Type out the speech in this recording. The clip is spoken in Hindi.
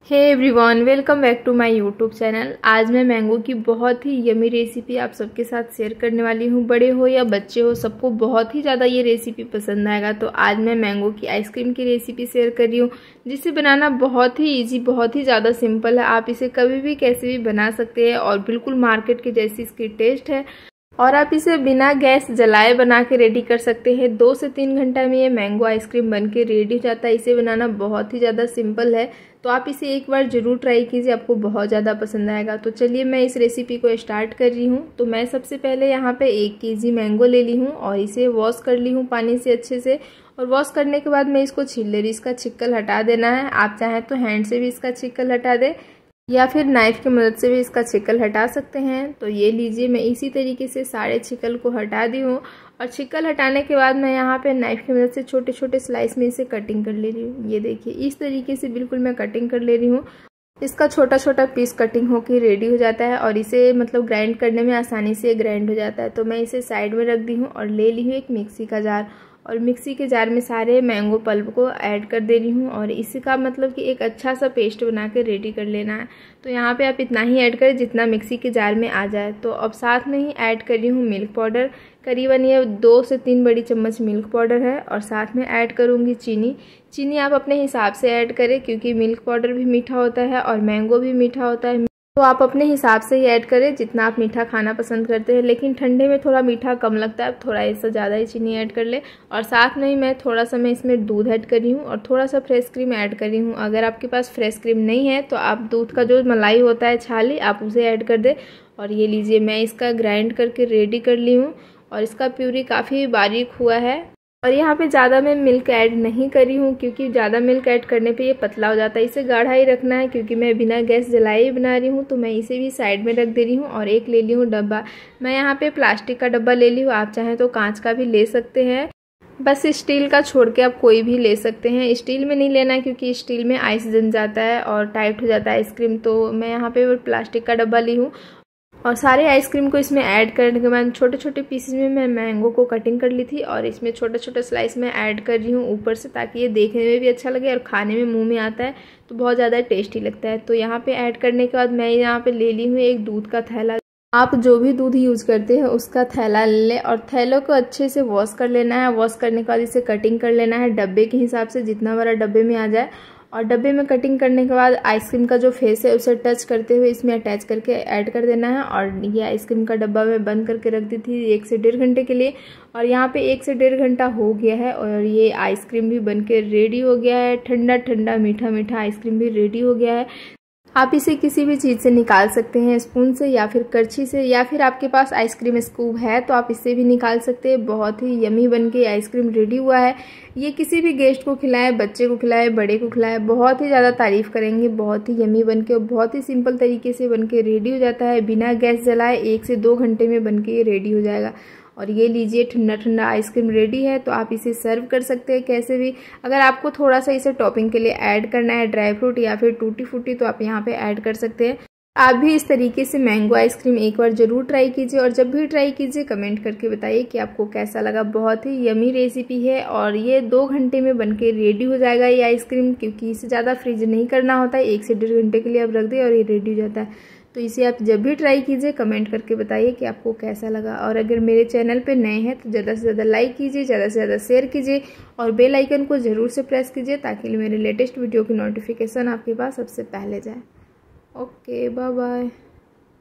Hey everyone, welcome back to my YouTube channel. आज मैं मैंगो की बहुत ही यमी रेसिपी आप सबके साथ शेयर करने वाली हूँ। बड़े हो या बच्चे हो, सबको बहुत ही ज़्यादा ये रेसिपी पसंद आएगा। तो आज मैं मैंगो की आइसक्रीम की रेसिपी शेयर कर रही हूँ, जिसे बनाना बहुत ही ईजी, बहुत ही ज़्यादा सिंपल है। आप इसे कभी भी कैसे भी बना सकते हैं और बिल्कुल मार्केट के जैसी इसकी टेस्ट है। और आप इसे बिना गैस जलाए बना के रेडी कर सकते हैं। 2 से 3 घंटा में ये मैंगो आइसक्रीम बन के रेडी हो जाता है। इसे बनाना बहुत ही ज़्यादा सिंपल है, तो आप इसे एक बार ज़रूर ट्राई कीजिए, आपको बहुत ज़्यादा पसंद आएगा। तो चलिए मैं इस रेसिपी को स्टार्ट कर रही हूँ। तो मैं सबसे पहले यहाँ पे 1 केजी मैंगो ले ली हूँ और इसे वॉश कर ली हूँ पानी से अच्छे से। और वॉश करने के बाद मैं इसको छील ले रही, इसका छिक्कल हटा देना है। आप चाहें तो हैंड से भी इसका छिक्कल हटा दें या फिर नाइफ की मदद से भी इसका छिक्कल हटा सकते हैं। तो ये लीजिए, मैं इसी तरीके से सारे छिक्कल को हटा दी हूँ। और छिक्कल हटाने के बाद मैं यहाँ पे नाइफ की मदद से छोटे छोटे स्लाइस में इसे कटिंग कर ले रही हूँ। ये देखिए, इस तरीके से बिल्कुल मैं कटिंग कर ले रही हूँ। इसका छोटा छोटा पीस कटिंग होकर रेडी हो जाता है और इसे ग्राइंड करने में आसानी से ग्राइंड हो जाता है। तो मैं इसे साइड में रख दी हूँ और ले ली हूँ एक मिक्सी का जार। और मिक्सी के जार में सारे मैंगो पल्प को ऐड कर दे रही हूँ और इसका कि एक अच्छा सा पेस्ट बना के रेडी कर लेना है। तो यहाँ पे आप इतना ही ऐड करें जितना मिक्सी के जार में आ जाए। तो अब साथ में ही ऐड कर रही हूँ मिल्क पाउडर। करीबन ये 2 से 3 बड़ी चम्मच मिल्क पाउडर है। और साथ में ऐड करूँगी चीनी आप अपने हिसाब से ऐड करें, क्योंकि मिल्क पाउडर भी मीठा होता है और मैंगो भी मीठा होता है। तो आप अपने हिसाब से ही ऐड करें जितना आप मीठा खाना पसंद करते हैं। लेकिन ठंडे में थोड़ा मीठा कम लगता है, थोड़ा ऐसा ज़्यादा ही चीनी ऐड कर ले। और साथ में ही मैं थोड़ा सा इसमें दूध ऐड कर रही हूँ और थोड़ा सा फ्रेश क्रीम ऐड कर रही हूँ। अगर आपके पास फ्रेश क्रीम नहीं है तो आप दूध का जो मलाई होता है छाली, आप उसे ऐड कर दें। और ये लीजिए, मैं इसका ग्राइंड करके रेडी कर ली हूँ और इसका प्यूरी काफ़ी बारीक हुआ है। और यहाँ पे ज़्यादा मैं मिल्क ऐड नहीं करी हूँ, क्योंकि ज़्यादा मिल्क ऐड करने पे ये पतला हो जाता है। इसे गाढ़ा ही रखना है, क्योंकि मैं बिना गैस जलाए ही बना रही हूँ। तो मैं इसे भी साइड में रख दे रही हूँ। और एक ले ली हूँ डब्बा। मैं यहाँ पे प्लास्टिक का डब्बा ले ली हूँ, आप चाहें तो कांच का भी ले सकते हैं। बस स्टील का छोड़ के आप कोई भी ले सकते हैं। स्टील में नहीं लेना है, क्योंकि स्टील में आइस जम जाता है और टाइट हो जाता है आइसक्रीम। तो मैं यहाँ पे प्लास्टिक का डब्बा ली हूँ। और सारे आइसक्रीम को इसमें ऐड करने के बाद छोटे छोटे पीसेस में मैं मैंगो को कटिंग कर ली थी और इसमें छोटे छोटे स्लाइस में ऐड कर रही हूँ ऊपर से, ताकि ये देखने में भी अच्छा लगे और खाने में मुंह में आता है तो बहुत ज़्यादा टेस्टी लगता है। तो यहाँ पे ऐड करने के बाद मैं यहाँ पे ले ली हूँ एक दूध का थैला। आप जो भी दूध यूज़ करते हैं उसका थैला ले लें और थैलों को अच्छे से वॉश कर लेना है। वॉश करने के बाद इसे कटिंग कर लेना है डब्बे के हिसाब से, जितना बड़ा डब्बे में आ जाए। और डब्बे में कटिंग करने के बाद आइसक्रीम का जो फेस है उसे टच करते हुए इसमें अटैच करके ऐड कर देना है। और ये आइसक्रीम का डब्बा मैं बंद करके रख दी थी 1 से 1.5 घंटे के लिए। और यहाँ पे 1 से 1.5 घंटा हो गया है और ये आइसक्रीम भी बन के रेडी हो गया है। ठंडा ठंडा मीठा मीठा आइसक्रीम भी रेडी हो गया है। आप इसे किसी भी चीज़ से निकाल सकते हैं, स्पून से या फिर करछी से, या फिर आपके पास आइसक्रीम स्कूप है तो आप इससे भी निकाल सकते हैं। बहुत ही यमी बन के आइसक्रीम रेडी हुआ है। ये किसी भी गेस्ट को खिलाए, बच्चे को खिलाए, बड़े को खिलाए, बहुत ही ज़्यादा तारीफ़ करेंगे। बहुत ही यमी बन के और बहुत ही सिंपल तरीके से बन के रेडी हो जाता है। बिना गैस जलाए 1 से 2 घंटे में बन के रेडी हो जाएगा। और ये लीजिए, ठंडा ठंडा आइसक्रीम रेडी है। तो आप इसे सर्व कर सकते हैं कैसे भी। अगर आपको थोड़ा सा इसे टॉपिंग के लिए ऐड करना है, ड्राई फ्रूट या फिर टूटी फ्रूटी, तो आप यहाँ पे ऐड कर सकते हैं। आप भी इस तरीके से मैंगो आइसक्रीम एक बार ज़रूर ट्राई कीजिए और जब भी ट्राई कीजिए कमेंट करके बताइए कि आपको कैसा लगा। बहुत ही यमी रेसिपी है और ये 2 घंटे में बन के रेडी हो जाएगा ये आइसक्रीम, क्योंकि इसे ज़्यादा फ्रीज नहीं करना होता है। 1 से 1.5 घंटे के लिए आप रख दें और ये रेडी हो जाता है। तो इसे आप जब भी ट्राई कीजिए कमेंट करके बताइए कि आपको कैसा लगा। और अगर मेरे चैनल पे नए हैं तो ज़्यादा से ज़्यादा लाइक कीजिए, ज़्यादा से ज़्यादा शेयर कीजिए और बेल आइकन को ज़रूर से प्रेस कीजिए, ताकि मेरे लेटेस्ट वीडियो की नोटिफिकेशन आपके पास सबसे पहले जाए। Okay, bye bye.